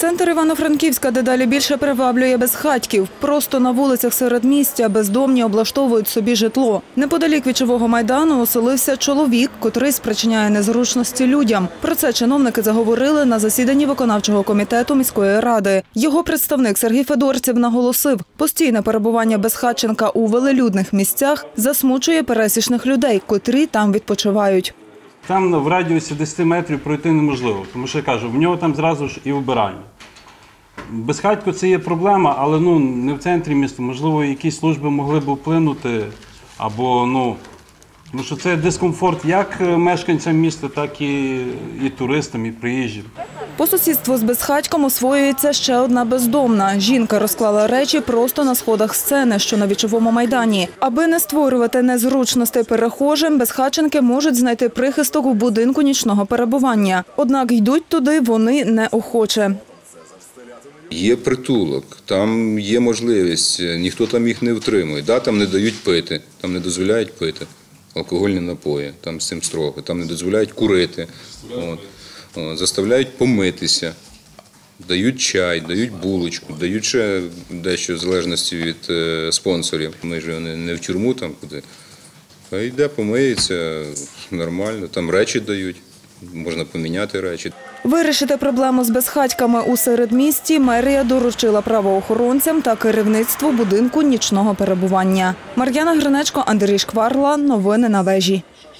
Центр Івано-Франківська дедалі більше приваблює безхатьків. Просто на вулицях середмістя бездомні облаштовують собі житло. Неподалік Вічового майдану оселився чоловік, котрий спричиняє незручності людям. Про це чиновники заговорили на засіданні виконавчого комітету міської ради. Його представник Сергій Федорців наголосив, постійне перебування безхатченка у велелюдних місцях засмучує пересічних людей, котрі там відпочивають. Там в радіусі 10 метрів пройти неможливо, тому що я кажу, в нього там зразу ж і вбиральня. Безхатько – це є проблема, але не в центрі міста. Можливо, якісь служби могли б вплинути, або, тому що це дискомфорт як мешканцям міста, так і туристам, і приїжджим. По сусідству з безхатьком освоюється ще одна бездомна. Жінка розклала речі просто на сходах сцени, що на Вічовому майдані. Аби не створювати незручностей перехожим, безхатченки можуть знайти прихисток у будинку нічного перебування. Однак йдуть туди вони неохоче. Є притулок, там є можливість, ніхто там їх не втримує. Да, там не дають пити, там не дозволяють пити алкогольні напої, там з цим строго, там не дозволяють курити, заставляють помитися, дають чай, дають булочку, дають ще дещо в залежності від спонсорів. Ми ж не в тюрму там куди. А йде, помиється, нормально, там речі дають, можна поміняти речі. Вирішити проблему з безхатьками у середмісті мерія доручила правоохоронцям та керівництву будинку нічного перебування. Мар'яна Гринечко, Андрій Шкварла. Новини на вежі.